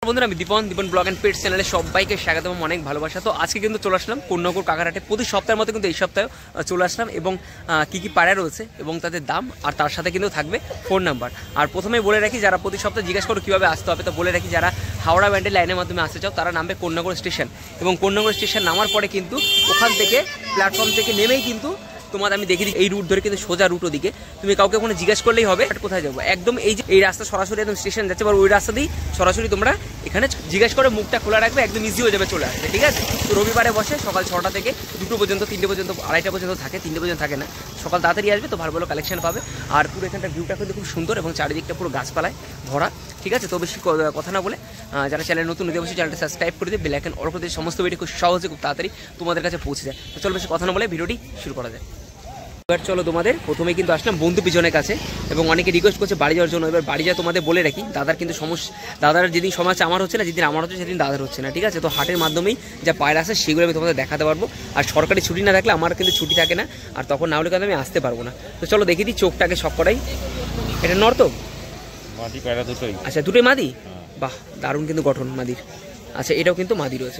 বন্ধুরা আমি দীপন blog and pets চ্যানেলে সবাইকে স্বাগত এবং অনেক ভালোবাসা। তো আজকে কিন্তু চলে আসলাম কোন্নগর কাকারহাটে। প্রতি সপ্তাহের মতো কিন্তু এই সপ্তাহে চলে আসলাম এবং কী কী পায়রা রয়েছে এবং তাদের দাম আর তার সাথে কিন্তু থাকবে ফোন নাম্বার। আর প্রথমেই বলে রাখি, যারা প্রতি সপ্তাহে জিজ্ঞাসা করো কীভাবে আসতে হবে, তো বলে রাখি যারা হাওড়া ব্যান্ডেল লাইনের মাধ্যমে আসতে চাও তারা নামবে কোন্নগর স্টেশন, এবং কোন্নগর স্টেশন নামার পরে কিন্তু ওখান থেকে প্ল্যাটফর্ম থেকে নেমেই কিন্তু তোমাদের আমি দেখি এই রুট ধরে কিন্তু সোজা রুট ওদিকে, তুমি কাউকে কোনো জিজ্ঞেস করলেই হবে কোথায় যাবো। একদম এই রাস্তা সরাসরি একদম স্টেশন যাচ্ছে, বা ওই রাস্তা দিয়েই সরাসরি তোমরা এখানে জিজ্ঞেস করে মুখটা খোলা রাখবে, একদম ইজি হয়ে যাবে চলে আসবে, ঠিক আছে। তো রবিবারে বসে সকাল 6টা থেকে 2টো পর্যন্ত, 3টে পর্যন্ত, 2:30টা পর্যন্ত থাকে, 3টে পর্যন্ত থাকে না। সকাল তাড়াতাড়ি আসবে তো ভালো ভালো কালেকশন পাবে। আর পুরো এখানটার ভিউটা কিন্তু খুব সুন্দর এবং চারিদিকটা পুরো গাছপালায় ভরা, ঠিক আছে। তো বেশি কথা না বলে যারা চ্যানেল নতুন হতে বসে চ্যানেলটা সাবস্ক্রাইব করে দিয়ে বেল আইকন অল করে দিয়ে সমস্ত ভিডিও খুব সহজে খুব তাড়াতাড়ি তোমাদের কাছে পৌঁছে যায়। তো চলো বেশি কথা না বলে ভিডিওটি শুরু করা যায়। এবার চলো তোমাদের প্রথমে কিন্তু আসলাম বন্ধু পিছনের কাছে, এবং অনেকে রিকোয়েস্ট করছে বাড়ি যাওয়ার জন্য। এবার বাড়ি যা তোমাদের বলে রাখি, দাদার কিন্তু দাদার যেদিন সময় আছে আমার হচ্ছে না, যেদিন আমার হচ্ছে সেদিন দাদার হচ্ছে না, ঠিক আছে। তো হাটের মাধ্যমেই যা পায়রা আছে সেগুলো আমি তোমাদের দেখাতে পারবো। আর সরকারি ছুটি না থাকলে আমার কিন্তু ছুটি থাকে না, আর তখন না হলে কিন্তু আমি আসতে পারবো না। তো চলো দেখি দিই চোখটাকে সব করাই। এটা নর তো মাদি পায়রা দুটোই? আচ্ছা দুটোই মাদি, বাহ দারুণ কিন্তু গঠন মাদির। আচ্ছা এটাও কিন্তু মাদি রয়েছে,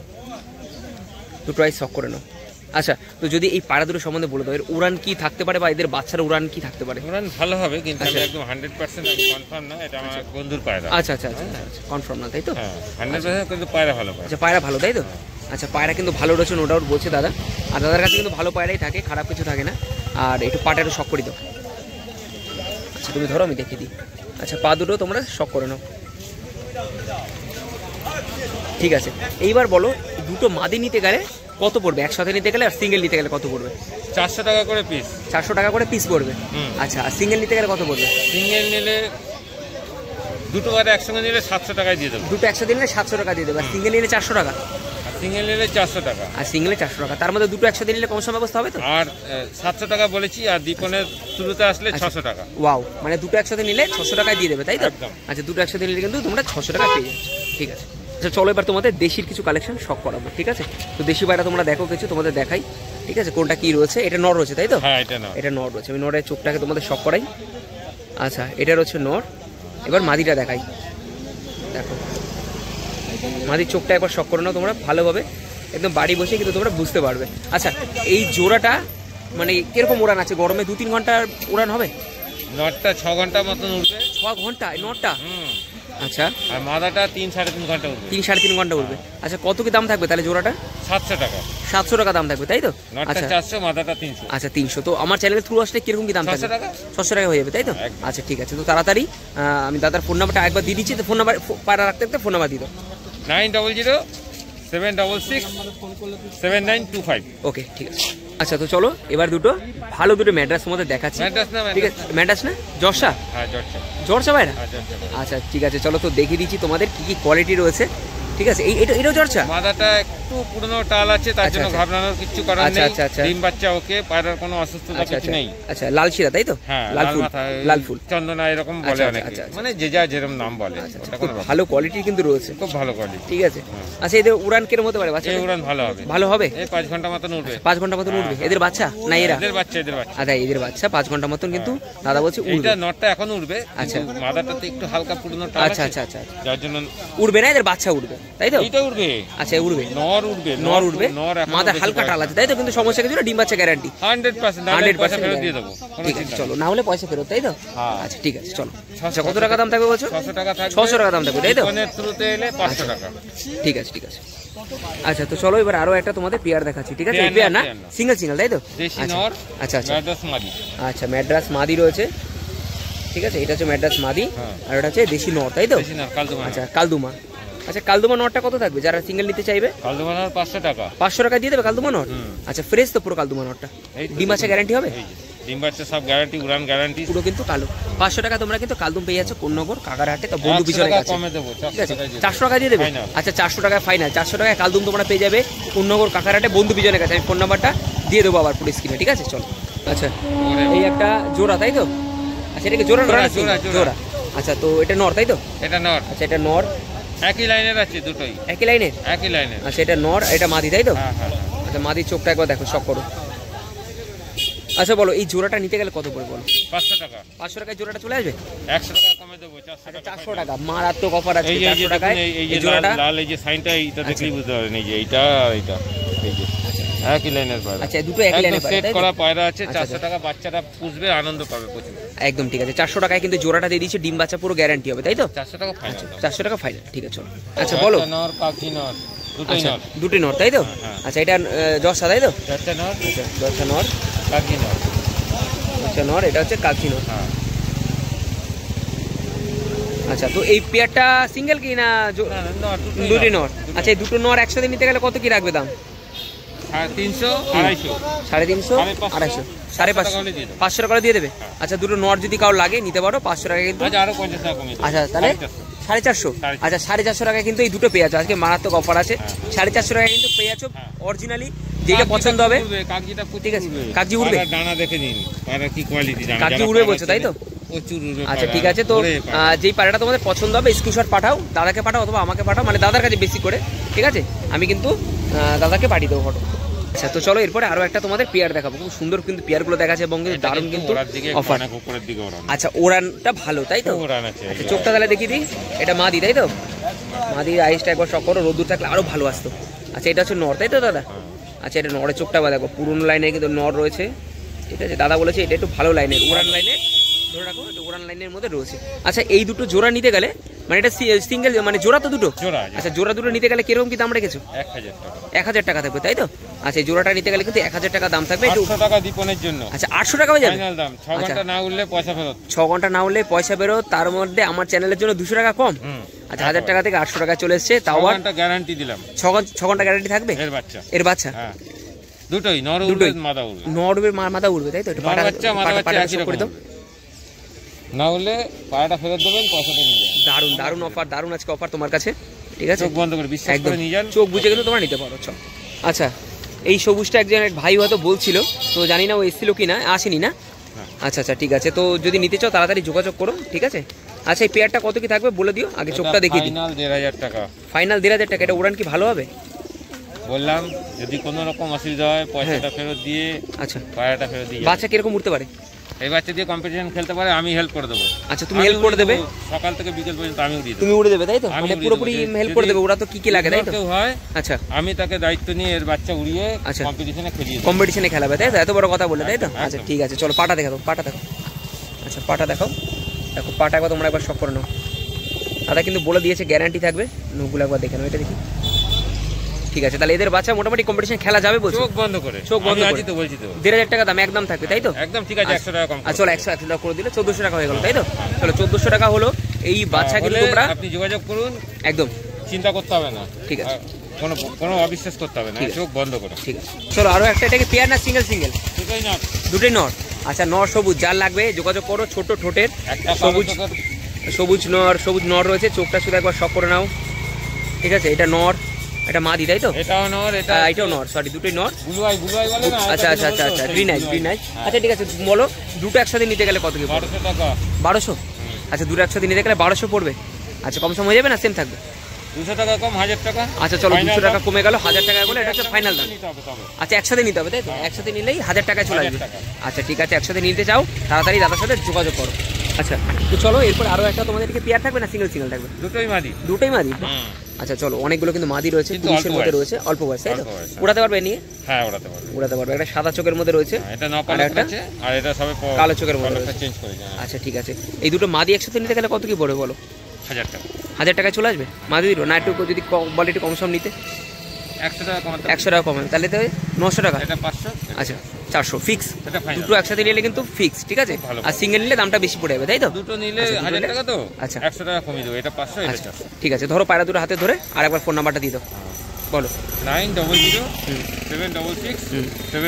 দুটোই শখ করে নাও। আচ্ছা তো যদি এই পায়রা দুটো সম্বন্ধে বলে দাও, এর উড়ান কি থাকতে পারে বা এদের বাচ্চার উড়ান কি থাকতে পারে? উড়ান ভালো হবে, কিন্তু আমি একদম 100% আমি কনফার্ম না, এটা আমার বন্ধুর পায়রা। আচ্ছা আচ্ছা আচ্ছা কনফার্ম না, তাই তো? হ্যাঁ 100% কিন্তু পায়রা ভালো পায়রা। আচ্ছা পায়রা ভালো, তাই তো? আচ্ছা পায়রা কিন্তু ভালো রয়েছে, নো ডাউট বলছে দাদা। আর দাদার কাছে কিন্তু ভালো পায়রাই থাকে, খারাপ কিছু থাকে না। আর একটু পাটা একটু শখ করে দাও। আচ্ছা তুমি ধরো আমি দেখে দিই। আচ্ছা পা দুটো তোমরা শখ করে নাও, ঠিক আছে। এইবার বলো দুটো মাদি নিতে গেলে কত পড়বে? একসাথে নিতে গেলে আর সিঙ্গেল নিতে গেলে কত পড়বে? 400 টাকা করে পিস। 400 টাকা করে পিস পড়বে। আচ্ছা আর সিঙ্গেল নিতে গেলে কত পড়বে? সিঙ্গেল নিলে দুটো পায়রা একসঙ্গে নিলে 700 টাকায় দিয়ে দেবো। দুটো একসাথে নিলে 700 টাকা দিয়ে দেবে, আর সিঙ্গেল নিলে 400 টাকা। সিঙ্গেল নিলে 400 টাকা, আর সিঙ্গেলে 400 টাকা। তার মধ্যে দুটো একসাথে নিলে কম সম ব্যবস্থা হবে তো? আর 700 টাকা বলেছি, আর দীপনের শুরুতে আসলে 600 টাকা। ওয়াও, মানে দুটো একসাথে নিলে 600 টাকায় দিয়ে দেবে, তাই তো? আচ্ছা দুটো একসাথে নিলে কিন্তু তোমরা 600 টাকা পেয়ে যাচ্ছ, ঠিক আছে। আচ্ছা চলো এবার তোমাদের দেশির কিছু কালেকশন শখ করাবো, ঠিক আছে। তো দেশি পায়রা তোমরা দেখো কিছু, তোমাদের দেখাই, ঠিক আছে। কোনটা কি রয়েছে? এটা নর রয়েছে, তাই তো? হ্যাঁ এটা নর রয়েছে। আমি নরের চোখটাকে তোমাদের শখ করাই। আচ্ছা এটা রয়েছে নর। এবার মাদিটা দেখাই, দেখো মাদির চোখটা একবার শখ করে নাও তোমরা ভালোভাবে, একদম বাড়ি বসে কিন্তু তোমরা বুঝতে পারবে। আচ্ছা এই জোড়াটা মানে কিরকম উড়ান আছে? গরমে 2-3 ঘন্টার উড়ান হবে? নটটা 6 ঘন্টা মতন উঠবে। 6 ঘন্টা নটটা? আচ্ছা আর মাদাটা 3-3.5 ঘন্টা উঠবে। 3-3.5 ঘন্টা উঠবে। আচ্ছা কত কি দাম থাকবে তাহলে জোড়াটা? 700 টাকা। 700 টাকা দাম থাকবে, তাই তো? নটটা 400, মাদাটা 300। আচ্ছা 300। তো আমার চ্যানেলের থ্রু আসলে কিরকম কি দাম থাকবে? 600 টাকা। 600 টাকা হয়ে যাবে, তাই তো? আচ্ছা ঠিক আছে। তো তাড়াতাড়ি আমি দাদার ফোন নাম্বারটা একবার দিয়ে দিচ্ছি, তো ফোন নাম্বার পায়রা রাখতে রাখতে ফোন নাম্বার দিয়ে দাও। 9007667925। ওকে ঠিক আছে। আচ্ছা তো চলো এবার ভালো দুটো ম্যাড্রাস তোমাদের দেখাচ্ছি, ঠিক আছে। ম্যাড্রাস না জর্সা? হ্যাঁ জর্সা পায়রা। আচ্ছা ঠিক আছে চলো, তো দেখিয়ে দিচ্ছি তোমাদের কি কি কোয়ালিটি রয়েছে, ঠিক আছে। এটাও জর্সা? মাদাটা একটু পুরনো টাল আছে, তার জন্য ঘাবড়ানোর কিছু করার নেই। ডিম বাচ্চা ওকে, পায়রার কোনো অসুস্থতা কিছু নেই। আচ্ছা লাল শিরা, তাই তো? হ্যাঁ লাল ফুল চন্দনা এরকম বলে অনেকে, মানে যে যা যেরকম নাম বলে। ভালো কোয়ালিটি কিন্তু রয়েছে, খুব ভালো কোয়ালিটি, ঠিক আছে। আচ্ছা এদের উড়ান কিরকম হতে পারে? বাচ্চা উড়ান ভালো হবে। ভালো হবে? এই 5 ঘন্টা মতন উঠবে। 5 ঘন্টা মতন উঠবে। এদের বাচ্চা না এরা? এদের বাচ্চা। আচ্ছা এদের বাচ্চা 5 ঘন্টা মতন কিন্তু দাদা বলছে উড়বে। এটা নটটা এখন উঠবে। আচ্ছা মাদাটাতে একটু হালকা পুরনো টাল আছে। আচ্ছা আচ্ছা যার জন্য উড়বে না, এদের বাচ্চা উড়বে, তাই তো? এটা উড়বে। আচ্ছা উড়বে, নর উড়বে। মাথা হালকা টাল আছে, তাই তো? কিন্তু সমস্যা কিছু না, ডিম বাচ্চা গ্যারান্টি 100% ফেরত দিয়ে দেবো। ঠিক আছে চলো, না হলে পয়সা ফেরত, তাই তো? আচ্ছা ঠিক আছে চলো। আচ্ছা কত টাকা দাম থাকবে বলছো? 600 টাকা থাকবে। 600 টাকা দাম থাকবে, তাই তো? ফোনের থ্রুতে এলে 500 টাকা। ঠিক আছে ঠিক আছে। আচ্ছা তো চলো এবার আরো একটা তোমাদের পেয়ার দেখাচ্ছি, ঠিক আছে। পেয়ার না, সিঙ্গেল, তাই তো? দেশি নর। আচ্ছা আচ্ছা ম্যাড্রাস মাদি। আচ্ছা ম্যাড্রাস মাদি রয়েছে, ঠিক আছে। এটা হচ্ছে ম্যাড্রাস মাদি, আর এটা হচ্ছে দেশি নর, তাই তো? আচ্ছা কালদুমা। আচ্ছা কালদুমা নরটা কত থাকবে যারা সিঙ্গেল নিতে চাইবে? কালদুমা নর 500 টাকা। 500 টাকা দিয়ে দেবে কালদুমা নর? আচ্ছা ফ্রেশ তো পুরো কালদুমা নরটা? ডিম বাচ্চা গ্যারান্টি হবে? ডিম বাচ্চা সব গ্যারান্টি, উড়ান গ্যারান্টি পুরো কিন্তু কালো। 500 টাকা তোমরা কিন্তু কালদুম পেয়ে যাচ্ছ কোন্নগর কাকারহাটে। তো বন্ধু পিছনে কাছে কমে দেবো, ঠিক আছে। 400 টাকা দিয়ে দেবে? আচ্ছা 400 টাকায় ফাইনাল। 400 টাকায় কালদুম তোমরা পেয়ে যাবে কোন্নগর কাকারহাটে বন্ধু পিছনে কাছে। আমি ফোন নাম্বারটা দিয়ে দেবো আবার পুরো স্ক্রিনে, ঠিক আছে চলো। আচ্ছা এই একটা জোড়া, তাই তো? আচ্ছা এটা কি জোড়া? জোড়া। আচ্ছা তো এটা নর, তাই তো? এটা নর। আচ্ছা এটা নর, একই লাইনের আছে দুটোই? একই লাইনের। আচ্ছা এটা নর, এটা মাদি, তাই তো? আচ্ছা মাদির চোখটা একবার দেখো, শখ করো। আচ্ছা বলো এই জোড়াটা নিতে গেলে কত পড়বে বলো? 500 টাকা। 500 টাকায় জোড়াটা চলে আসবে? 100 টাকা কমে দেবো 400 টাকা, মারাত্মক অফার আছে 400 টাকায়। এই যে লাল এই যে সাইনটা এইটা দেখলেই বুঝতে পারবেন, এই যে এইটা এই যে একই লাইনের পায়রা। আচ্ছা দুটো একই লাইনের পায়রা, সেট করা পায়রা আছে 400 টাকা, বাচ্চাটা পুষবে আনন্দ পাবে প্রচুর। একদম ঠিক আছে, 400 টাকায় কিন্তু জোড়াটা দিয়ে দিচ্ছে, ডিম বাচ্চা পুরো গ্যারান্টি হবে তাই তো? 400 টাকা ফাইনাল। 400 টাকা ফাইনাল, ঠিক আছে চলো। আচ্ছা বলো। নর কাকি নর দুটোই নর, দুটোই নর তাই তো? আচ্ছা এটা জর্সা তাই তো? চারটা নর, আচ্ছা জর্সা নর, কাকি নর, আচ্ছা নর, এটা হচ্ছে কাকি নর। আচ্ছা তো এই পেয়ারটা সিঙ্গেল কি না দুটোই নর? আচ্ছা এই দুটো নর একসাথে নিতে গেলে কত কি রাখবে দাম? 350, 250, 350, 250, 550, 500 টাকা দিয়ে দেবে। আচ্ছা দুটো নট যদি কারো লাগে নিতে পারো 500 টাকা কিন্তু। আরো 50 টাকা কমিয়ে। আচ্ছা তাহলে 450। আচ্ছা 450 টাকা কিন্তু এই দুটো পেয়ে যাচ্ছ, আজকে মারাত্মক অফার আছে। 450 টাকা কিন্তু পেয়ে যাচ্ছ অরিজিনালি, যেটা পছন্দ হবে। ঠিক আছে কাগজি উড়বে, দানা দেখে নিন পায়রা কি কোয়ালিটি, কাগজি উড়বে বলছো তাই তো? আচ্ছা ঠিক আছে, তো যেই পায়রাটা তোমাদের পছন্দ হবে স্ক্রিনশট পাঠাও, দাদাকে পাঠাও অথবা আমাকে পাঠাও, মানে দাদার কাছে বেশি করে, ঠিক আছে? আমি কিন্তু দাদাকে পাঠিয়ে দেবো ফটো। আচ্ছা তো চলো এরপরে আরো একটা তোমাদের পেয়ার দেখাবো, খুব সুন্দর কিন্তু পেয়ারগুলো দেখাচ্ছে এবং কিন্তু দারুণ কিন্তু অফার। আচ্ছা ওড়ানটা ভালো তাই তো? আচ্ছা চোখটা তাহলে দেখিয়ে দিই, এটা মাদি তাই তো? মাদির আইসটা একবার শখ করো, রোদ্দুর থাকলে আরো ভালো আসতো। আচ্ছা এটা হচ্ছে নর তাই তো দাদা? আচ্ছা এটা নরের চোখটা বা দেখো, পুরোনো লাইনে কিন্তু নর রয়েছে, ঠিক আছে? দাদা বলেছে এটা একটু ভালো লাইনের, উড়ান লাইনে ধরে রাখো, এটা উড়ান লাইনের মধ্যে রয়েছে। আচ্ছা এই দুটো জোড়া নিতে গেলে, মানে এটা সিঙ্গেল মানে জোড়া তো দুটো? আচ্ছা জোড়া দুটো নিতে গেলে কিরকম কি দাম রেখেছো? 1000 টাকা থাকবে তাই তো? আচ্ছা এই জোড়াটা নিতে গেলে কিন্তু 1000 টাকা দাম থাকবে। 800 টাকা দীপনের জন্য। আচ্ছা 800 টাকা হয়ে যাবে ফাইনাল দাম। 6 ঘন্টা না উঠলে পয়সা ফেরত। 6 ঘন্টা না উঠলে পয়সা ফেরত, তার মধ্যে আমার চ্যানেলের জন্য 200 টাকা কম। আচ্ছা 1000 টাকা থেকে 800 টাকা চলে এসেছে, তাও 6 ঘন্টা গ্যারান্টি দিলাম। 6 ঘন্টা গ্যারান্টি থাকবে এর বাচ্চা? হ্যাঁ দুটোই নর উড়বে মাদা উড়বে। নর উড়বে মাদা উড়বে তাই তো? এটা মাদা বাচ্চা করে দাও, না হলে পায়রাটা ফেরত দেবেন, পয়সাটা নিয়ে যাবেন। দারুন দারুন অফার, দারুন আজকে অফার তোমার কাছে, ঠিক আছে? চোখ বন্ধ করে বিশ্বাস করে নিয়ে যান, চোখ বুঝে কিন্তু তোমরা নিতে পারো। আচ্ছা এই সবুজটা একজন এক ভাই হয়তো বলছিল, তো জানি না ও এসেছিল কি না, আসেনি না? আচ্ছা আচ্ছা ঠিক আছে, তো যদি নিতে চাও তাড়াতাড়ি যোগাযোগ করো, ঠিক আছে? আচ্ছা এই পেয়ারটা কত কি থাকবে বলে দিও, আগে চোখটা দেখিয়ে দিই। ফাইনাল 1500 টাকা। ফাইনাল 1500 টাকা। এটা উড়ান কি ভালো হবে? বললাম যদি কোনো রকম অসুবিধা হয় পয়সাটা ফেরত দিয়ে, আচ্ছা পায়রাটা ফেরত দিয়ে। বাচ্চা কিরকম উঠতে পারে? এই বাচ্চা দিয়ে কম্পিটিশন খেলতে পারে, আমি হেল্প করে দেবো। আচ্ছা তুমি হেল্প করে দেবে? সকাল থেকে বিকেল পর্যন্ত আমি উড়িয়ে দেব। তুমি উড়ে দেবে তাই তো? মানে পুরোপুরি হেল্প করে দেবে, ওরা তো কি কি লাগে তাই তো? হয় আচ্ছা আমি তাকে দায়িত্ব নিয়ে এর বাচ্চা উড়িয়ে কম্পিটিশনে খেলিয়ে দেব। কম্পিটিশনে খেলাবে তাই তো? এত বড় কথা বলে তাই তো? আচ্ছা ঠিক আছে চলো পাটা দেখাও, পাটা দেখাও। আচ্ছা পাটা দেখাও, দেখো পাটা একবার তোমরা একবার শখ করে নাও। দাদা কিন্তু বলে দিয়েছে গ্যারান্টি থাকবে, নখগুলো একবার দেখে নাও, এটা দেখি। ঠিক আছে তাহলে এদের বাচ্চা মোটামুটি কম্পিটিশন খেলা যাবে বলছো? চোখ বন্ধ করে, চোখ বন্ধ করে তো বলছি তো 1500 টাকা দাম একদম থাকবে তাই তো? একদম ঠিক আছে, 100 টাকা কম। আচ্ছা চলো 100 টাকা করে দিলে 1400 টাকা হয়ে গেল তাই তো? চলো 1400 টাকা হলো এই বাচ্চা, কিন্তু তোমরা আপনি যোগাযোগ করুন, একদম চিন্তা করতে হবে না, ঠিক আছে? কোনো অবিশ্বাস করতে হবে না, চোখ বন্ধ করে। ঠিক আছে চলো আরো একটা, এটাকে পেয়ার না সিঙ্গেল? সিঙ্গেল দুটোই নর। দুটোই নর। আচ্ছা নর সবুজ, যার লাগবে যোগাযোগ করো, ছোট ঠোঁটের সবুজ, সবুজ নর রয়েছে, চোখটা শুধু একবার শখ করে নাও, ঠিক আছে? এটা নর, এটা মাদি তাই তো? এটাও নর, এটাও নর, সরি দুটোই নর। ব্লু আই বলে না? আচ্ছা আচ্ছা আচ্ছা আচ্ছা গ্রিন আই। আচ্ছা ঠিক আছে বলো দুটো একসাথে নিতে গেলে কত কি পড়বে? 1200 টাকা। 1200? আচ্ছা দুটো একসাথে নিতে গেলে 1200 পড়বে। আচ্ছা কম সম হয়ে যাবে না সেম থাকবে? 200 টাকা কম, 1000 টাকা। আচ্ছা চলো 200 টাকা কমে গেল, 1000 টাকা বলে এটা হচ্ছে ফাইনাল দাম। আচ্ছা একসাথে নিতে হবে তাই তো? একসাথে নিলেই 1000 টাকা চলে আসবে। আচ্ছা ঠিক আছে, একসাথে নিতে চাও তাড়াতাড়ি দাদার সাথে যোগাযোগ করো। আচ্ছা তো চলো এরপর আরো একটা তোমাদেরকে পেয়ার থাকবে না সিঙ্গেল সিঙ্গেল থাকবে? দুটোই মাদি। দুটোই মাদি? আচ্ছা চলো অনেকগুলো কিন্তু মাদি রয়েছে, 30 এর মধ্যে রয়েছে, অল্প বয়স তাই তো? উড়াতে পারবে নিয়ে? হ্যাঁ উড়াতে পারবে, উড়াতে পারবে। একটা সাদা চোখের মধ্যে রয়েছে, এটা নপাল আছে, আর এটা সবে কালো চোখের মধ্যে চেঞ্জ করে। আচ্ছা ঠিক আছে, এই দুটো মাদি একসাথে নিতে গেলে কত কি পড়বে বলো? 1000 টাকা। 1000 টাকায় চলে আসবে মাদি দুটো? না একটু যদি বলে একটু কম সম নিতে? 100 টাকা কমাতে। 100 টাকা কমে তাহলে তো 900 টাকা। এটা 500। আচ্ছা 400 ফিক্স। এটা ফাইনাল। দুটো একসাথে নিলে কিন্তু ফিক্স, ঠিক আছে? আর সিঙ্গেল নিলে দামটা বেশি পড়ে যাবে তাই তো? দুটো নিলে 1000 টাকা তো? আচ্ছা 100 টাকা কমিয়ে দেবো, এটা 500 এটা 400। ঠিক আছে ধরো পায়রা দুটো হাতে ধরে আর একবার ফোন নাম্বারটা দিয়ে দাও, বলো। 900 766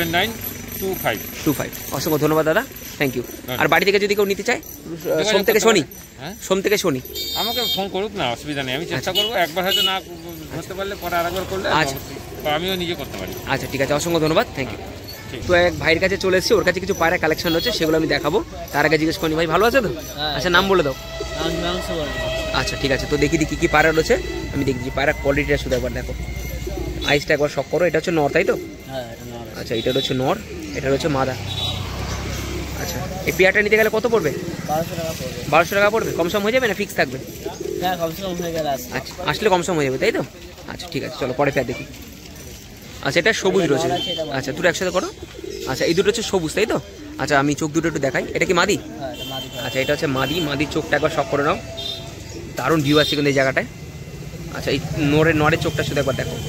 7925। অসংখ্য ধন্যবাদ দাদা, থ্যাংক ইউ। আর বাড়ি থেকে যদি কেউ নিতে চায় সোম থেকে শনি? সোম থেকে শনি আমাকে ফোন করুক না, অসুবিধা নেই, আমি চেষ্টা করবো। একবার হয়তো না ধরতে পারলে পরে আরেকবার করলে আমিও নিজে করতে পারি। আচ্ছা ঠিক আছে, অসংখ্য ধন্যবাদ, থ্যাংক ইউ। তো এক ভাইয়ের কাছে চলে এসেছি, ওর কাছে কিছু পায়রা কালেকশন রয়েছে, সেগুলো আমি দেখাবো। তার আগে জিজ্ঞেস করি ভাই ভালো আছে তো? আচ্ছা নাম বলে দাও। আচ্ছা ঠিক আছে, তো দেখি কি কি পায়রা রয়েছে আমি দেখছি। পায়রা কোয়ালিটিটা শুধু একবার দেখো, আইসটা একবার শখ করো। এটা হচ্ছে নর তাই তো? আচ্ছা এটা হচ্ছে নর, এটা হচ্ছে মাদা। আচ্ছা, এই পেয়ারটা নিতে গেলে কত পড়বে? 1200 টাকা পড়বে। 1200 টাকা পড়বে। কম সম হয়ে যাবে না ফিক্স থাকবে? হ্যাঁ, কম হয়ে গেলে আসবে। আচ্ছা, আসলে কম সম হয়ে যাবে তাই তো? আচ্ছা ঠিক আছে, চলো পরে পেয়ার দেখি। আচ্ছা, এটা সবুজ রয়েছে। আচ্ছা, দুটো একসাথে করো। আচ্ছা, এই দুটো হচ্ছে সবুজ তাই তো? আচ্ছা, আমি চোখ দুটো একটু দেখাই। এটা কি মাদি? হ্যাঁ, এটা মাদি। আচ্ছা, এটা হচ্ছে মাদি। মাদির চোখটা একবার শক করে নাও। দারুণ ভিউ আছে কিন্তু এই জায়গাটায়। আচ্ছা, এই নরের চোখটা শুধু একবার দেখো,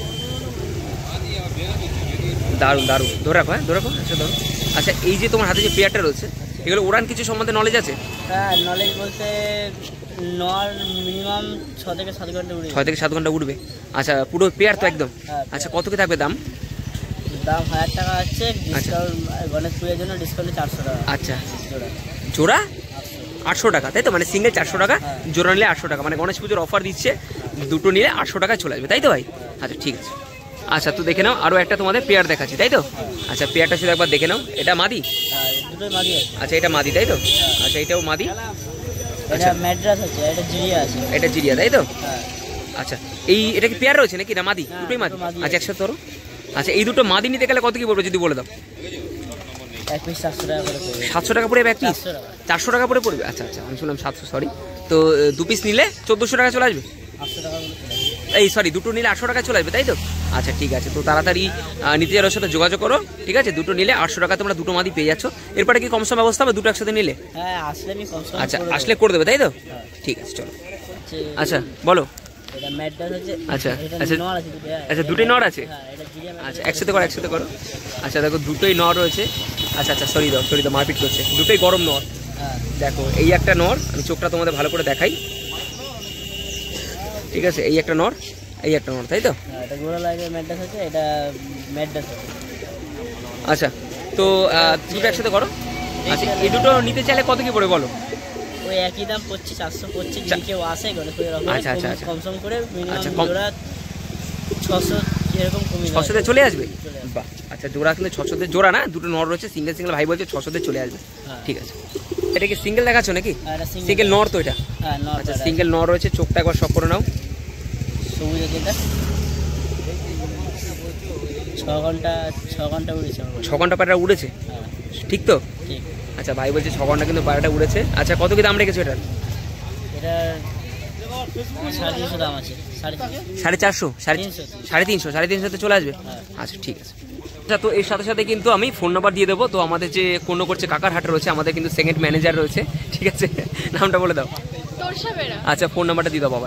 দারুণ দারুণ। ধরে রাখো, হ্যাঁ ধরে রাখো। আচ্ছা ধরো। আচ্ছা, এই যে তোমার হাতে যে পেয়ারটা রয়েছে, এগুলো ওড়ান কিছু সম্বন্ধে নলেজ আছে? হ্যাঁ, নলেজ বলতে নর মিনিমাম 6 থেকে 7 ঘন্টা উড়বে। 6 থেকে 7 ঘন্টা উড়বে। আচ্ছা, পুরো পেয়ার তো একদম? হ্যাঁ। আচ্ছা, কত কি থাকবে দাম? দাম 1000 টাকা আছে, ডিসকাউন্ট গণেশ পুজোর জন্য ডিসকাউন্টে 400 টাকা। আচ্ছা, জোড়া জোড়া 800 টাকা তাই তো? মানে সিঙ্গেল 400 টাকা, হ্যাঁ। জোড়া নিলে 800 টাকা। মানে গণেশ পুজোর অফার দিচ্ছে, দুটো নিলে 800 টাকায় চলে আসবে তাই তো ভাই? আচ্ছা ঠিক আছে। আচ্ছা, তো দেখে নাও, আরও একটা তোমাদের পেয়ার দেখাচ্ছি তাই তো? আচ্ছা, পেয়ারটা শুধু একবার দেখে নাও। এটা মাদি? হ্যাঁ, দুটোই মাদি আছে। আচ্ছা, এটা মাদি তাই তো? আচ্ছা, এটাও মাদি। এটা ম্যাড্রাস আছে, এটা জিরিয়া আছে। এটা জিরিয়া তাই তো? হ্যাঁ। আচ্ছা, এটা কি পেয়ার রয়েছে নাকি না মাদি? হ্যাঁ, দুটোই মাদি। দুটো মাদি আচ্ছা, একসাথে ধরো। আচ্ছা, এই দুটো মাদি নিতে গেলে কত কি পড়বে যদি বলে দাও? এক পিস 700 টাকা করে পড়বে। 700 টাকা পড়ে এক পিস? 400 টাকা। 400 টাকা পড়ে পড়বে। আচ্ছা আচ্ছা, আমি শুনলাম 700, সরি। তো 2 পিস নিলে 1400 টাকা চলে আসবে? 800 টাকা করে চলে আসবে। এই সরি, দুটো নিলে 800 টাকা চলে আসবে তাই তো? আচ্ছা ঠিক আছে, তো তাড়াতাড়ি নিতে যাওয়ার সাথে যোগাযোগ করো, ঠিক আছে? দুটো নিলে 800 টাকা তোমরা দুটো মাদি পেয়ে যাচ্ছ। এরপরে কি কম সম ব্যবস্থা হবে দুটো একসাথে নিলে? হ্যাঁ, আসলে আমি কম সম আচ্ছা, করে দেব। আসলে করে দেবে তাই তো? হ্যাঁ। ঠিক আছে, চলো। হচ্ছে আচ্ছা বলো। এটা ম্যাড্রাস আছে। আচ্ছা, এটা আচ্ছা। নর আছে দুটো। হ্যাঁ। আচ্ছা, দুটোই নর আছে? হ্যাঁ, এটা জিরিয়া ম্যাড্রাস। আচ্ছা, একসাথে করো, একসাথে করো। আচ্ছা দেখো, দুটোই নর রয়েছে। আচ্ছা আচ্ছা, সরি দাও মারপিট করছে। দুটোই গরম নর। হ্যাঁ। দেখো, এই একটা নর, আমি চোখটা তোমাদের ভালো করে দেখাই, ঠিক আছে? এই একটা নর, এই একটা নর তাই তো? হ্যাঁ, এটা গোড়া লাইনের ম্যাড্রাস আছে, এটা ম্যাড্রাস আছে। আচ্ছা, তো দুটো একসাথে করো। আচ্ছা, এই দুটো নিতে চাইলে কত কি পড়ে বলো? ওই একই দাম পড়ছে, 400 পড়ছে। যদি কেউ আসে গণেশ পুজোর অফারে আচ্ছা, আচ্ছা, আচ্ছা। কম সম করে আচ্ছা, মিনিমাম কম- জোড়া 600 এরকম কমে যাবে। 600-তে চলে আসবে? চলে আসবে। বাহ, আচ্ছা, জোড়া কিন্তু 600-তে জোড়া না, দুটো নর রয়েছে, সিঙ্গেল ভাই বলছে 600-তে চলে আসবে। হ্যাঁ। ঠিক আছে, এটা কি সিঙ্গেল দেখাচ্ছ নাকি? আর এটা সিঙ্গেল নর তো এটা? হ্যাঁ, নর। আচ্ছা, সিঙ্গেল নর রয়েছে, চোখটা একবার শক করে নাও। সবুজ আছে এটা। 6 ঘন্টা উড়েছে আমার। 6 ঘন্টা পায়রা উড়েছে? হ্যাঁ, ঠিক তো? ঠিক। আচ্ছা, ভাই বলছে 6 ঘন্টা কিন্তু পায়রাটা উড়েছে। আচ্ছা, কত কি দাম রেখেছো এটার? এটা 350 দাম আছে। 450? 350? 350-350-তে চলে আসবে? হ্যাঁ। আচ্ছা ঠিক আছে। আচ্ছা, তো এর সাথে সাথে কিন্তু আমি ফোন নাম্বার দিয়ে দেবো। তো আমাদের যে কোন করছে কাকার হাটে রয়েছে, আমাদের কিন্তু সেকেন্ড ম্যানেজার রয়েছে, ঠিক আছে? নামটা বলে দাও। তোরসা বেরা। আচ্ছা, ফোন নাম্বারটা দিয়ে দাও বাবার।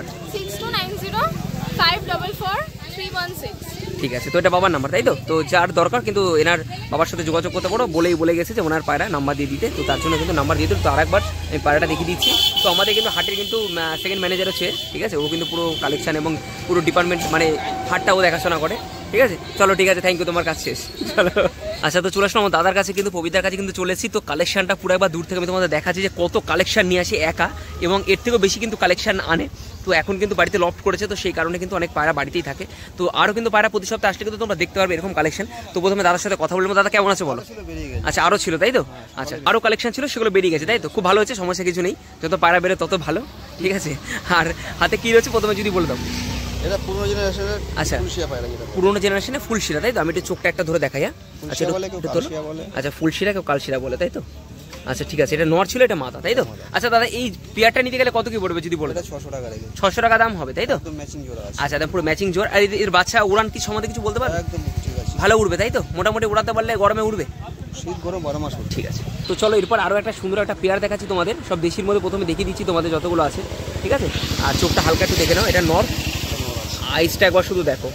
6290-544-316। ঠিক আছে, তো এটা বাবার নাম্বার তাই তো? তো যার দরকার কিন্তু এনার বাবার সাথে যোগাযোগ করতে পারো, বলে গেছে যে ওনার পায়রা নাম্বার দিয়ে দিতে, তো তার জন্য কিন্তু নাম্বার দিয়ে দিতে। তো আরেকবার আমি পায়রাটা দেখিয়ে দিচ্ছি। তো আমাদের কিন্তু হাটের কিন্তু সেকেন্ড ম্যানেজার হচ্ছে, ঠিক আছে? ও কিন্তু পুরো কালেকশন এবং পুরো ডিপার্টমেন্ট, মানে হাটটা ও দেখাশোনা করে, ঠিক আছে? চলো ঠিক আছে, থ্যাংক ইউ, তোমার কাজ শেষ। চলো। আচ্ছা, তো চলে আসলাম আমার দাদার কাছে, কিন্তু পবিতার কাছে কিন্তু চলে এসেছি। তো কালেকশনটা পুরো একবার দূর থেকে আমি তোমাদের দেখাচ্ছি যে কত কালেকশন নিয়ে আসে একা, এবং এর থেকেও বেশি কিন্তু কালেকশন আনে। তো এখন কিন্তু বাড়িতে লফট করেছে, তো সেই কারণে কিন্তু অনেক পায়রা বাড়িতেই থাকে। তো আরও কিন্তু পায়রা প্রতি সপ্তাহে আসলে কিন্তু তোমরা দেখতে পারবে এরকম কালেকশন। তো প্রথমে দাদার সাথে কথা বলবো। দাদা কেমন আছে বলো? আচ্ছা, আরও ছিল তাই তো? আচ্ছা, আরও কালেকশন ছিল, সেগুলো বেরিয়ে গেছে তাই তো? খুব ভালো হয়েছে, সমস্যা কিছু নেই। যত পায়রা বেরো তত ভালো, ঠিক আছে? আর হাতে কী রয়েছে প্রথমে যদি বলে দাও। এটা পুরনো জেনারেশনের আচ্ছা, ফুলশিয়া পায়রা যেটা। পুরোনো জেনারেশনে ফুলশিরা তাই তো? আমি একটু চোখটা একটা ধরে দেখাই। আচ্ছা, ফুলশিয়া বলে, কেউ কালশিয়া বলে। আচ্ছা, ফুলশিরা কেউ কালশিরা বলে তাই তো? আচ্ছা ঠিক আছে, এটা নর ছিল, এটা মাথা তাই তো? আচ্ছা দাদা, এই পেয়ারটা নিতে গেলে কত কি পড়বে যদি বলে? এটা 600 টাকা রেখে 600 টাকা দাম হবে তাই তো? একদম ম্যাচিং জোড়া আছে। আচ্ছা, পুরো ম্যাচিং জোর। আর এর বাচ্চা উড়ান কি সম্বন্ধে কিছু বলতে পারবে? একদম ঠিক আছে, ভালো উড়বে তাই তো? মোটামুটি উড়াতে পারলে গরমে উড়বে? শীত গরম 12 মাস উঠছে। ঠিক আছে, তো চলো এরপর আরও একটা সুন্দর একটা পেয়ার দেখাচ্ছি তোমাদের। সব দেশির মধ্যে প্রথমে দেখিয়ে দিচ্ছি তোমাদের যতগুলো আছে, ঠিক আছে? আর চোখটা হালকা একটু দেখে নাও। এটা নর, আইসটা একবার শুধু দেখো।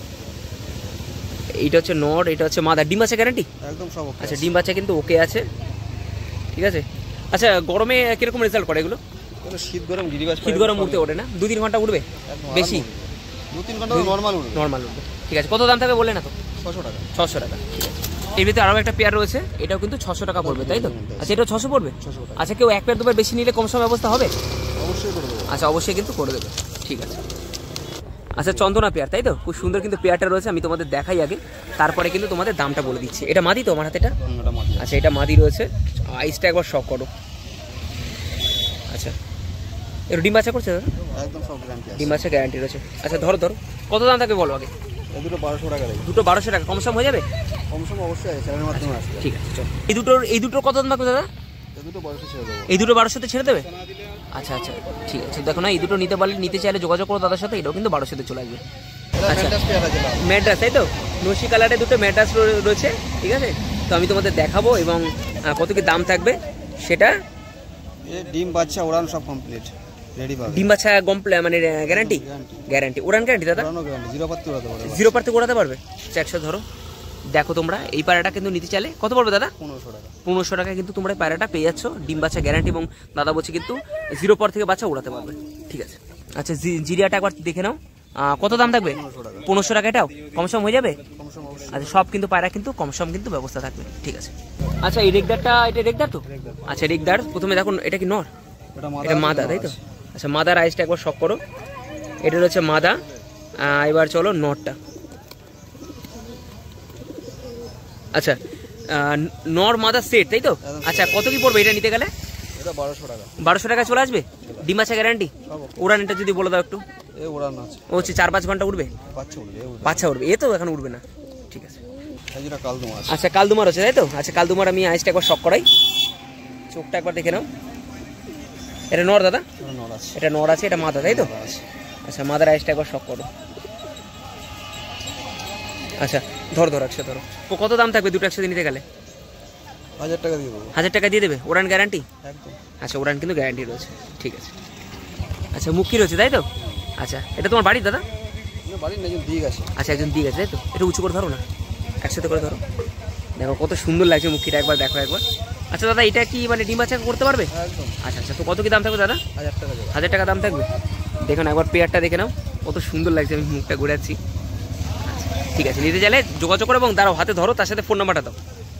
এইটা হচ্ছে নর, এটা হচ্ছে মাদা। ডিম আছে গ্যারান্টি? একদম সব ওকে। আচ্ছা, ডিম বাচ্চা কিন্তু ওকে আছে, ঠিক আছে? আচ্ছা, গরমে কিরকম রেজাল্ট করে এগুলো? এটা শীত গরম গিরিবাস শীত গরম উঠতে ওঠে না? 2-3 ঘন্টা উঠবে বেশি? 2-3 ঘন্টা নরমাল উঠবে। নর্মাল উঠবে, ঠিক আছে। কত দাম থাকবে বললে না তো? 600 টাকা। 600 টাকা, ঠিক আছে। এর ভিতরে আরও একটা পেয়ার রয়েছে, এটাও কিন্তু 600 টাকা পড়বে তাই তো? আচ্ছা, এটাও 600 পড়বে? 600 টাকা। আচ্ছা, কেউ এক পেয়ার দুবার বেশি নিলে কম সময় ব্যবস্থা হবে? অবশ্যই করে দেবো। আচ্ছা, অবশ্যই কিন্তু করে দেবে, ঠিক আছে। আচ্ছা, চন্দনা পেয়ার তাই তো? খুব সুন্দর কিন্তু পেয়ারটা রয়েছে, আমি তোমাদের দেখাই আগে, তারপরে কিন্তু তোমাদের দামটা বলে দিচ্ছি। এটা মাদি তো আমার হাতে এটা? এটা মাটি। আচ্ছা, এটা মাদি রয়েছে। আইসটা একবার শক করো। আচ্ছা, এর ডিম বাচ্চা করছে দাদা? একদম সব গ্যারান্টি আছে। ডিম বাচ্চা গ্যারান্টি রয়েছে। আচ্ছা, ধরো কত দাম থাকবে বলো আগে। এই দুটো 1200 টাকা রেখে। দুটো 1200 টাকা, কম সম হয়ে যাবে? কম সম অবশ্যই আছে, চ্যানেলের মাধ্যমে আসবে। ঠিক আছে, চলো। এই দুটোর কত দাম থাকবে দাদা? দুটো 1200 ছেড়ে দেবো। এই দুটো 1200-তে ছেড়ে দেবে? আচ্ছা আচ্ছা ঠিক আছে, দেখো না এই দুটো নিতে পারলে, নিতে চাইলে যোগাযোগ করো দাদার সাথে, এটাও কিন্তু 1200-তে চলে আসবে। আচ্ছা ম্যাড্রাস তাই তো, নসি কালারে দুটো ম্যাড্রাস রয়েছে, ঠিক আছে। তো আমি তোমাদের দেখাবো এবং কত কি দাম থাকবে সেটা। ডিম বাচ্চা ওড়ান সব কমপ্লিট রেডি পাবে। ডিম বাচ্চা মানে গ্যারান্টি? গ্যারান্টি, উড়ান গ্যারান্টি দাদা? জিরো পার থেকে উড়াতে পারবে। জিরো পার থেকে উড়াতে পারবে? 100 ধরো। দেখো তোমরা এই পায়রাটা কিন্তু নিতে চাইলে কত পড়বে দাদা? 1500 টাকা। 1500 টাকায় কিন্তু তোমরা এই পায়রাটা পেয়ে যাচ্ছ, ডিম বাচ্চা গ্যারান্টি, এবং দাদা বলছে কিন্তু জিরো পর থেকে বাচ্চা উড়াতে পারবে, ঠিক আছে। আচ্ছা জিরিয়াটা একবার দেখে নাও, কত দাম থাকবে? 1500 টাকা। এটাও কমসম হয়ে যাবে? আচ্ছা সব কিন্তু পায়রা কিন্তু কমসম কিন্তু ব্যবস্থা থাকবে, ঠিক আছে। আচ্ছা এই রেগদারটা, এটা রেগদার তো? আচ্ছা রেগদার, প্রথমে দেখুন এটা কি নর? এটা মাদা তাই তো? আচ্ছা মাদার আইসটা একবার শক করো, এটা হচ্ছে মাদা। এবার চলো নরটা। আচ্ছা নর মাদা সেট তাই তো? আচ্ছা কত কি পড়বে এটা নিতে গেলে? এটা 1200 টাকা। 1200 টাকা চলে আসবে? ডিম বাচ্চা গ্যারান্টি? উড়ান এটা যদি বলে দাও একটু। এই উড়ান আছে। ও হচ্ছে 4-5 ঘন্টা উড়বে? বাচ্চা উড়বে। বাচ্চা উড়বে, এ তো এখন উড়বে না, ঠিক আছে। এটা কালদুমা আছে। আচ্ছা কালদুমার আছে তাই তো? আচ্ছা কালদুমার আমি আইসটা একবার শক করাই, চোখটা একবার দেখে নাও। এটা নর দাদা? এটা নর আছে। এটা নর আছে, এটা মাদা তাই তো? আচ্ছা মাদার আইসটা একবার শক করো। আচ্ছা ধরো 100 ধরো। কত দাম থাকবে দুটো 100 নিতে গেলে? 1000 টাকা দিয়ে দেবো। 1000 টাকা দিয়ে দেবে? উড়ান গ্যারান্টি? একদম। আচ্ছা উড়ান কিন্তু গ্যারান্টি রয়েছে, ঠিক আছে। আচ্ছা মুখি রয়েছে তাই তো? আচ্ছা এটা তোমার বাড়ি দাদা? বাড়ির না, একজন দিক আছে। আচ্ছা একজন দিক আছে তাই তো? এটা উঁচু করে ধরো না, একসাথে করে ধরো। দেখো কত সুন্দর লাগছে মুখিটা, একবার দেখো একবার। আচ্ছা দাদা এটা কি মানে ডিম বাচ্চা করতে পারবে? একদম। আচ্ছা আচ্ছা, তো কত কি দাম থাকবে দাদা? 1000 টাকা দেবো। 1000 টাকা দাম থাকবে। দেখো না একবার পেয়ারটা দেখে নাও, কত সুন্দর লাগছে, আমি মুখটা ঘুরাচ্ছি। আচ্ছা ঠিক আছে, নিতে চাইলে যোগাযোগ করো এবং দাঁড়াও হাতে ধরো, তার সাথে ফোন নাম্বারটা দাও।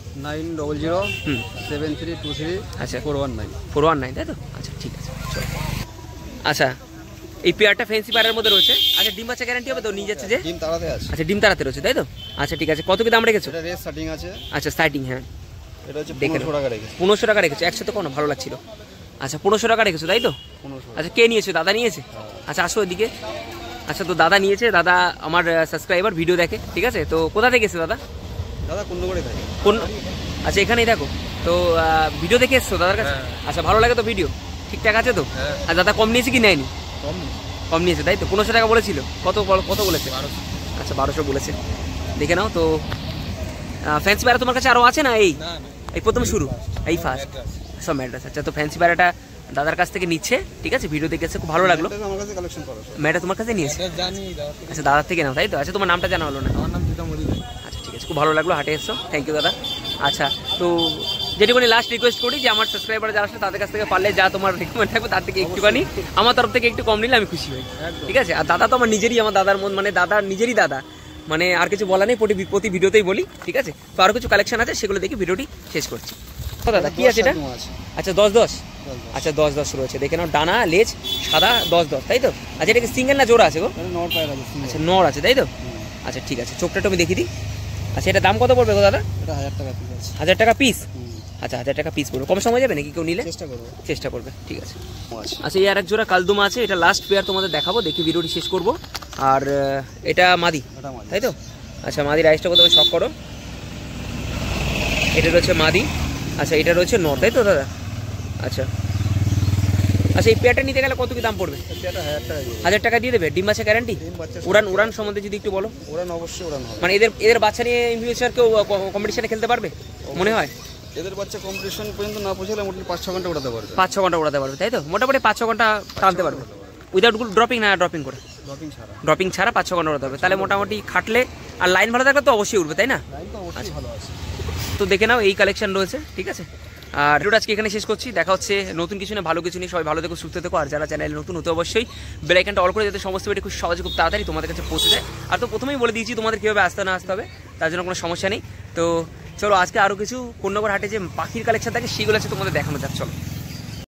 9007323419। আচ্ছা 419 তাই তো? আচ্ছা ঠিক আছে চলো। আচ্ছা এই পেয়ারটা ফ্যান্সি পায়রার মধ্যে রয়েছে। আচ্ছা ডিম বাচ্চা গ্যারান্টি হবে তো? নিয়ে যাচ্ছে যে ডিম তাড়াতে আছে। আচ্ছা ডিম তাড়াতে রয়েছে তাই তো? আচ্ছা ঠিক আছে, কত কি দাম রেখেছো? এটা রেস সেটিং আছে। আচ্ছা স্টার্টিং, হ্যাঁ এটা হচ্ছে 1500 টাকা রেখেছি। 1500 টাকা রেখেছো, 100 তো কোনো ভালো লাগছিল। আচ্ছা 1500 টাকা রেখেছো তাই তো? 1500। আচ্ছা কে নিয়েছে? দাদা নিয়েছে? আচ্ছা আসো এদিকে। আচ্ছা তো দাদা নিয়েছে, দাদা আমার সাবস্ক্রাইবার, ভিডিও দেখে, ঠিক আছে। তো কোথা থেকে এসেছে দাদা? দাদা কোন করে থাকে? কোন? আচ্ছা এখানেই দেখো তো, ভিডিও দেখে এসছো দাদার কাছে? আচ্ছা ভালো লাগে তো ভিডিও? ঠিকঠাক আছে তো? আর দাদা কম নিয়েছে কি নেয়নি? কম নিয়েছে তাই তো? 1500 টাকা বলেছিল, কত কত বলেছে? 1200। আচ্ছা 1200 বলেছে, দেখে নাও। তো ফ্যান্সি পায়রা তোমার কাছে আরও আছে না? এই প্রথম শুরু, এই ফার্স্ট সব ম্যাড্রাস। আচ্ছা তো ফ্যান্সি পায়রাটা দাদার কাছ থেকে নিচ্ছে, ঠিক আছে। ভিডিও দেখেছে, খুব ভালো লাগলো। আমার কাছে কালেকশন করো। ম্যাডা তোমার কাছে নিয়েছে? আচ্ছা দাদার থেকে নাও তাই তো? আচ্ছা তোমার নামটা জানা হলো না? আমার নাম জিতামুরি। আচ্ছা ঠিক আছে, খুব ভালো লাগলো, হাটে এসছো, থ্যাংক ইউ দাদা। আচ্ছা তো যেটুকুনি লাস্ট রিকোয়েস্ট করি যে আমার সাবস্ক্রাইবার যারা আছে তাদের কাছ থেকে পারলে যা তোমার রিকমেন্ড থাকবে তার থেকে একটুখানি আমার তরফ থেকে একটু কম নিলে আমি খুশি হই, ঠিক আছে। আর দাদা তো আমার নিজেরই, আমার দাদার মন মানে দাদার নিজেরই দাদা, মানে আর কিছু বলা নেই, প্রতি ভিডিওতেই বলি, ঠিক আছে। তো আরও কিছু কালেকশন আছে, সেগুলো দেখি ভিডিওটি শেষ করছি। ও দাদা কি আছে এটা? আচ্ছা 10-10। আচ্ছা 10-10 রয়েছে, দেখে নাও। ডানা লেজ সাদা, 10-10 তাই তো? আচ্ছা এটা কি সিঙ্গেল না জোড়া আছে গো? নর পায়রা আছে। আচ্ছা নর আছে তাই তো? আচ্ছা ঠিক আছে, চোখটা একটু আমি দেখিয়ে দিই। আচ্ছা এটা দাম কত পড়বে গো দাদা? এটা 1000 টাকা পিস আছে। 1000 টাকা পিস? আচ্ছা 1000 টাকা পিস পড়বে, কম সময় যাবে নাকি কেউ নিলে? চেষ্টা করবে, ঠিক আছে। আচ্ছা এই আর এক জোড়া কালদুমা আছে, এটা লাস্ট পেয়ার তোমাদের দেখাবো, দেখি ভিডিওটি শেষ করবো। আর এটা মাদি তাই তো? আচ্ছা মাদির আইসটা প্রথমে শক করো, এটা রয়েছে মাদি। আচ্ছা এটা রয়েছে নর তাই তো দাদা? আচ্ছা আচ্ছা এই পেয়ারটা নিতে গেলে কত কি দাম পড়বে? 1000 টাকা দিয়ে দেবে? ডিম বাচ্চা গ্যারান্টি? উড়ান সম্বন্ধে যদি একটু বলো। উড়ান অবশ্যই উড়ান হবে। মানে এদের বাচ্চা নিয়ে ইন ফিউচার কেউ কম্পিটিশনে খেলতে পারবে মনে হয়? এদের বাচ্চা কম্পিটিশন পর্যন্ত না পৌঁছালে মোটামুটি 5-6 ঘন্টা উড়াতে পারবে। 5-6 ঘন্টা উড়াতে পারবে তাই তো? মোটামুটি 5-6 ঘন্টা টানতে পারবে উইদাউট ড্রপিং না ড্রপিং করে? ড্রপিং ছাড়া 5-6 ঘন্টা উড়াতে পারবে, তাহলে মোটামুটি খাটলে আর লাইন ভালো থাকলে তো অবশ্যই উঠবে তাই না? তো দেখে নাও এই কালেকশন রয়েছে, ঠিক আছে। আর ভিডিওটা আজকে এখানে শেষ করছি, দেখা হচ্ছে নতুন কিছু নিয়ে, ভালো কিছু নিয়ে। সবাই ভালো থেকো, সুস্থ থেকো। আর যারা চ্যানেল নতুন হতে অবশ্যই বেল আইকনটা অল করে যাতে সমস্ত ভিডিও খুব সহজে খুব তাড়াতাড়ি তোমাদের কাছে পৌঁছে যায়। আর তো প্রথমেই বলে দিয়েছি তোমাদের কীভাবে আসতে না আসতে হবে, তার জন্য কোনো সমস্যা নেই। তো চলো আজকে আরও কিছু কোন্নগর হাটে যে পাখির কালেকশন থাকে সেগুলো আছে তোমাদের দেখানো যাক, চলো।